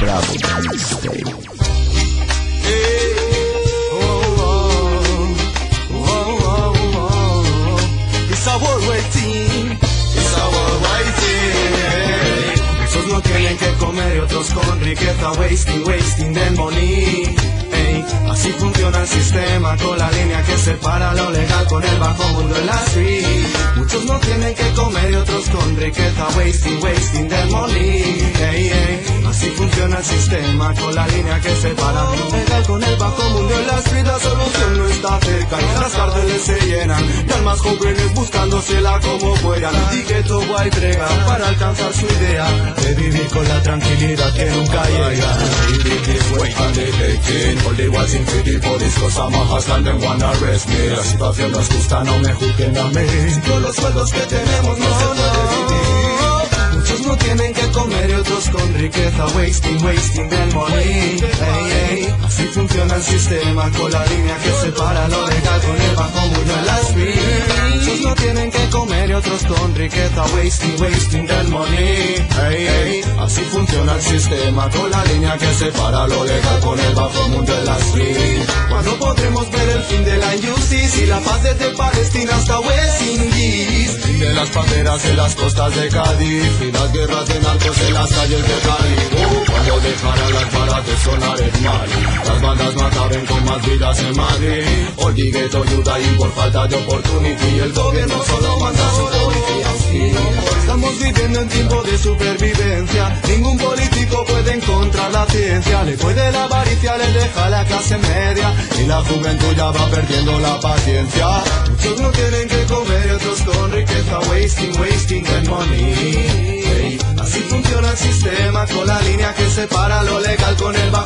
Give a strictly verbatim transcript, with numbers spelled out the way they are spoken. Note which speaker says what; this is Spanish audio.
Speaker 1: Bravo Mixtape.
Speaker 2: No tienen que comer y otros con riqueza, wasting, wasting del money. Ey, así funciona el sistema, con la línea que separa lo legal con el bajo mundo en la street. Muchos no tienen que comer y otros con riqueza, wasting, wasting del money. Ey, ey, así funciona el sistema, con la línea que separa lo legal con el bajo mundo en la street. La solución no está cerca y las cárceles se llenan de almas jóvenes buscándosela como fueran. Y que todo hay brega para alcanzar su idea de vivir con la tranquilidad que nunca llega. Only was in city police cause I'm a hustler and they wanna arrest me. La situación no es justa, no me juzguen a mí. Todos los sueldos que tenemos no se puede vivir. Muchos no tienen que comer y otros con riqueza, wasting, wasting del money. Hey, hey. Así funciona el sistema, con la línea que separa lo legal con el bajo mundo en la street. Muchos no tienen que comer y otros con riqueza, wasting, wasting del money. Hey, hey. Así funciona el sistema, con la línea que separa lo legal con el bajo mundo en la street. Cuando podremos ver el fin de la injusticia y la paz desde Palestina hasta West Indies, fin de las banderas en las costas de Cádiz y las guerras de narcos en las calles de Cali. Uh, cuando dejarán las balas de sonar el mal, las bandas no acaben con más vidas en Madrid. Oye, Gueto ayuda y por falta de oportunidad el gobierno solo manda a su policía hostil. Estamos viviendo en tiempo de supervivencia, ningún político puede encontrar la ciencia. Le puede la avaricia, le deja la clase media y la juventud ya va perdiendo la paciencia. Muchos no tienen que comer y otros con riqueza, wasting, wasting the money. Hey, así funciona el sistema, con la línea que separa lo legal con el